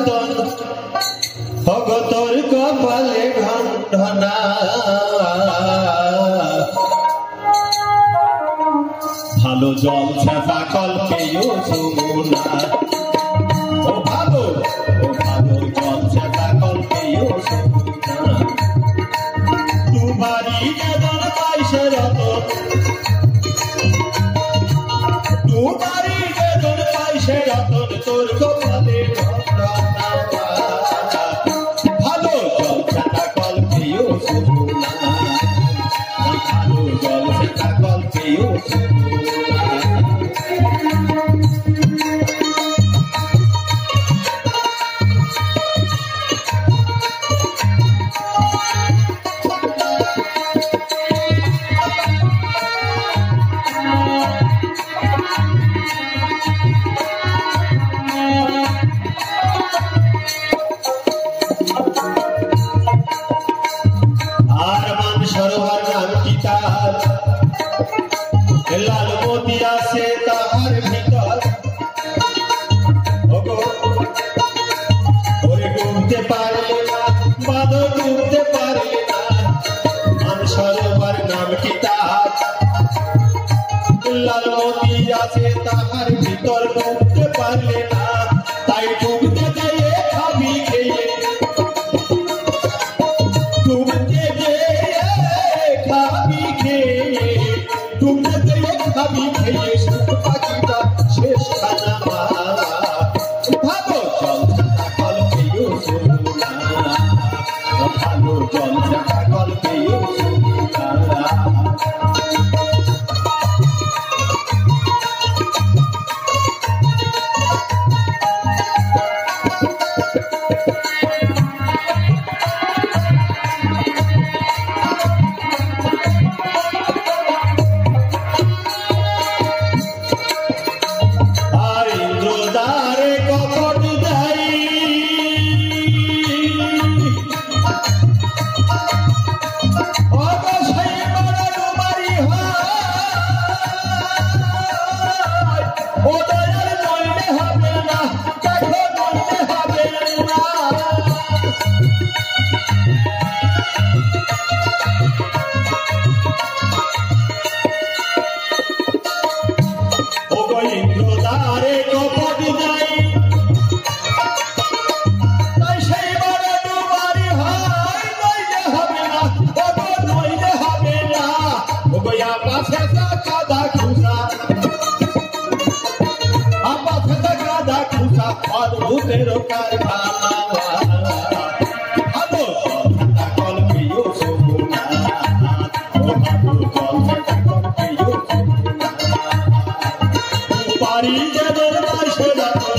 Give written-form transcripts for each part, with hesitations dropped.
রতন ভগতর কপালে ঘণ্টনা ভালো জল ছাপা কল্পেও যমুনা ও ভালো জল ছাপা কল্পেও যমুনা তোমারি যেমন পাইছে রতন তোমারি যেমন পাইছে রতন তোর কপালে ঘণ্টনা ভালো জল ছাপা কল্পেও যমুনা ভালো জল ছাপা কল্পেও লাল মোতি আছে তাহার ভিতর ওরে ডুবতে পারলে না বাদর ডুবতে পারলে না মান সরোবর নাম কি তাহার লাল মোতি আছে তাহার ভিতর ডুবতে পারলে না তাই ডুবতে যেয়ে খাবি খেয়ে ডুবতে যেয়ে খাবি খেয়ে ডুবতে আমি খেয়ে সুখ পাখিটা শেষ খানা ভালো জল ছাতা কল্পেও যমুনা ভালো জল ছাতা কল্পেও যমুনা অদ্ভুতের কারখানা ভালো জল ছাতা কল্পেও যমুনা ভালো জল ছাতা কল্পেও যমুনা তোমারি যেমন পাইছে রতন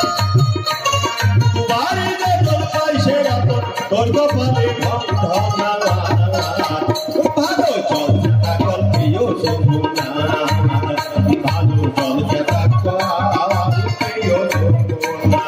তোমারি যেমন পাইছে রতন তোর কপালে ঘণ্টনা ভালো জল ছাতা কল্পেও যমুনা ভালো জল ছাতা কল্পেও যমুনা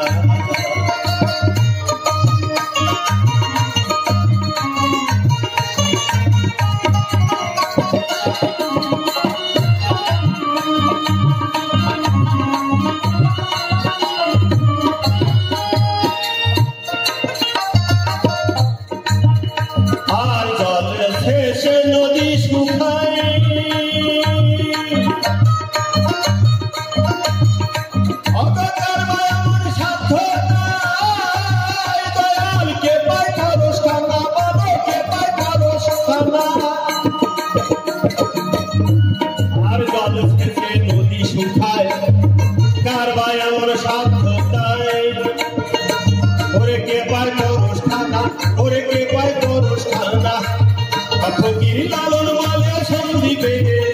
আর জল শেষে নদী শুকায় অগতার মায়ার সাধ্য নাই দয়ালকে পাই খরচ খানা বাবাকে পাই খরচ খানা আর জল শেষে নদী শুকায় কার বায়ার সাধ্য নাই ওরে কে পাই খরচ খানা ওরে কে পাই খরচ খানা ফকির লালন মালে সন্দীপে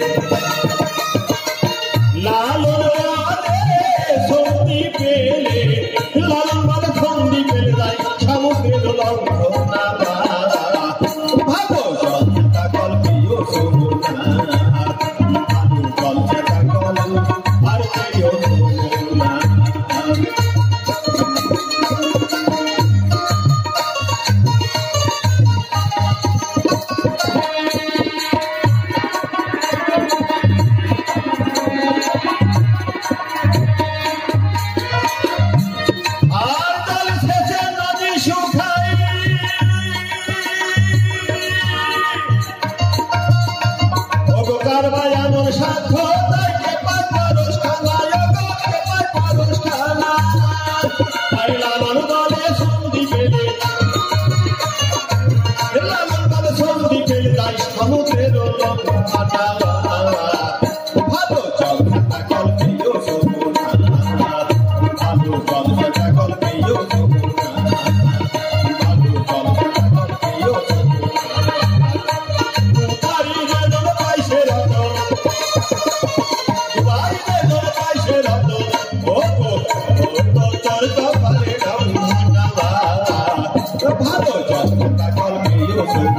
লালন মালে সন্দীপে লালন মালে সন্দীপে যাই সমুদ্রের লঙ্ঘনা ভালো জল ছাতা কল্পেও যমুনা ভালো জল ছাতা কল্পেও যমুনা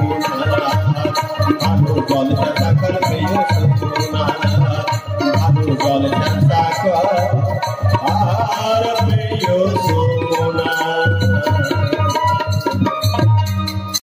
আলু জল চাষা কর প্রিয় সুনানাথ আলু জল চাষা কর আর প্রিয় সুনানাথ